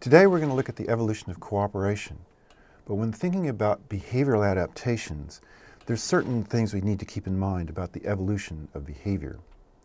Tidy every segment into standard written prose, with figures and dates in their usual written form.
Today we're going to look at the evolution of cooperation. But when thinking about behavioral adaptations, there's certain things we need to keep in mind about the evolution of behavior.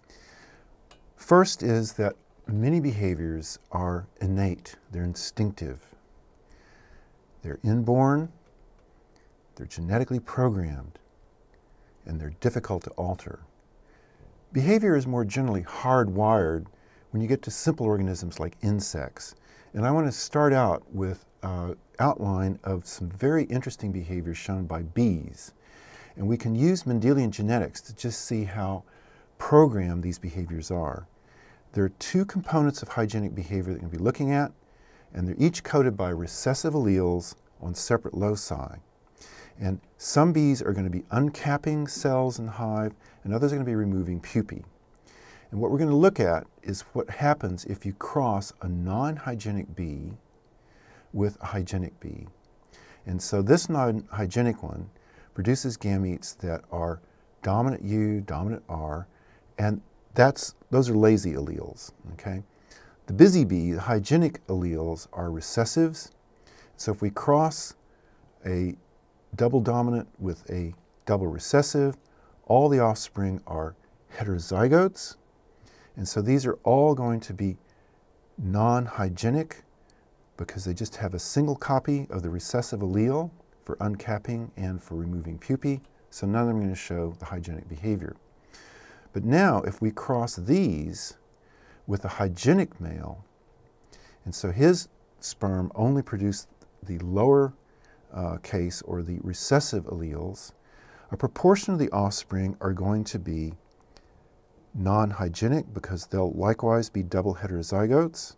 First is that many behaviors are innate, they're instinctive. They're inborn, they're genetically programmed, and they're difficult to alter. Behavior is more generally hardwired when you get to simple organisms like insects. And I want to start out with an outline of some very interesting behaviors shown by bees. And we can use Mendelian genetics to just see how programmed these behaviors are. There are two components of hygienic behavior that we're going to be looking at, and they're each coded by recessive alleles on separate loci. And some bees are going to be uncapping cells in the hive, and others are going to be removing pupae. And what we're going to look at is what happens if you cross a non-hygienic bee with a hygienic bee. And so this non-hygienic one produces gametes that are dominant U, dominant R, and those are lazy alleles. Okay? The busy bee, the hygienic alleles, are recessives. So if we cross a double dominant with a double recessive, all the offspring are heterozygotes. And so these are all going to be non-hygienic because they just have a single copy of the recessive allele for uncapping and for removing pupae. So none of them are going to show the hygienic behavior. But now if we cross these with a hygienic male, and so his sperm only produced the lower case or the recessive alleles, a proportion of the offspring are going to be non-hygienic because they'll likewise be double heterozygotes.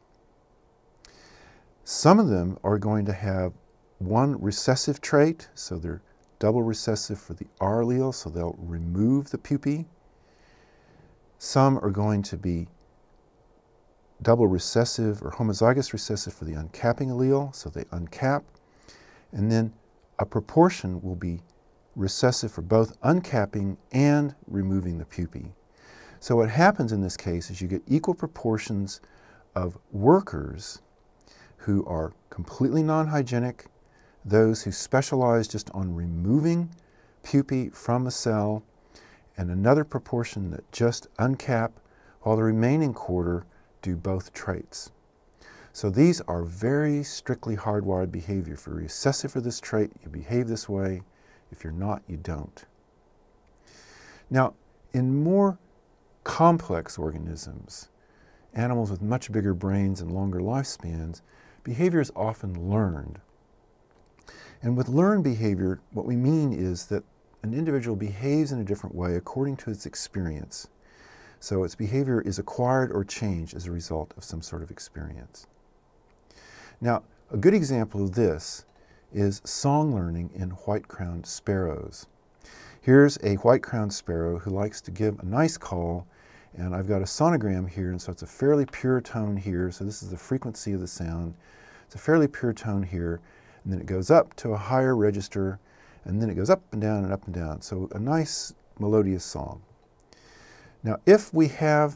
Some of them are going to have one recessive trait, so they're double recessive for the R allele, so they'll remove the pupae. Some are going to be double recessive or homozygous recessive for the uncapping allele, so they uncap. And then a proportion will be recessive for both uncapping and removing the pupae. So what happens in this case is you get equal proportions of workers who are completely non-hygienic, those who specialize just on removing pupae from the cell, and another proportion that just uncap, while the remaining quarter do both traits. So these are very strictly hardwired behavior. If you're recessive for this trait, you behave this way. If you're not, you don't. Now, in more complex organisms, animals with much bigger brains and longer lifespans, behavior is often learned. And with learned behavior, what we mean is that an individual behaves in a different way according to its experience. So its behavior is acquired or changed as a result of some sort of experience. Now, a good example of this is song learning in white-crowned sparrows. Here's a white-crowned sparrow who likes to give a nice call, and I've got a sonogram here, and so it's a fairly pure tone here, so this is the frequency of the sound. It's a fairly pure tone here, and then it goes up to a higher register, and then it goes up and down and up and down. So a nice melodious song. Now, if we have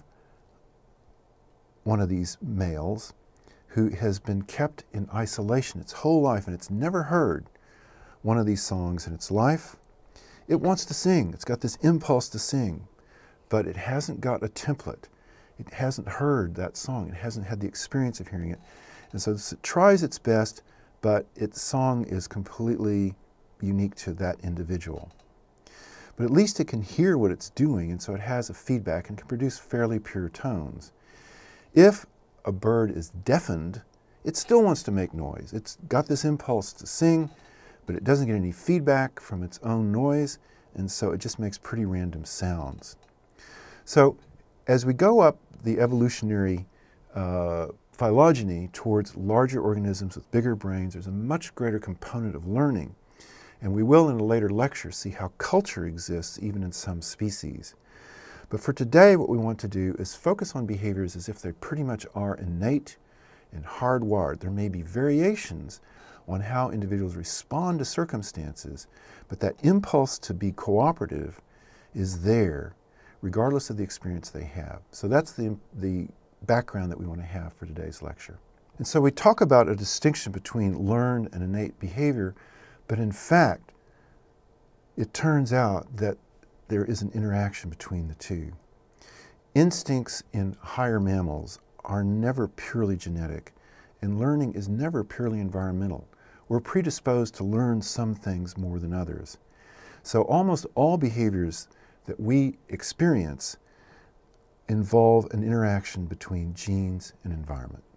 one of these males who has been kept in isolation its whole life and it's never heard one of these songs in its life, it wants to sing. It's got this impulse to sing, but it hasn't got a template. It hasn't heard that song. It hasn't had the experience of hearing it. And so it tries its best, but its song is completely unique to that individual. But at least it can hear what it's doing, and so it has a feedback and can produce fairly pure tones. If a bird is deafened, it still wants to make noise. It's got this impulse to sing, but it doesn't get any feedback from its own noise, and so it just makes pretty random sounds. So as we go up the evolutionary phylogeny towards larger organisms with bigger brains, there's a much greater component of learning. And we will in a later lecture see how culture exists even in some species. But for today, what we want to do is focus on behaviors as if they pretty much are innate and hardwired. There may be variations on how individuals respond to circumstances, but that impulse to be cooperative is there regardless of the experience they have. So that's the background that we want to have for today's lecture. And so we talk about a distinction between learned and innate behavior, but in fact, it turns out that there is an interaction between the two. Instincts in higher mammals are never purely genetic, and learning is never purely environmental. We're predisposed to learn some things more than others. So almost all behaviors that we experience involve an interaction between genes and environment.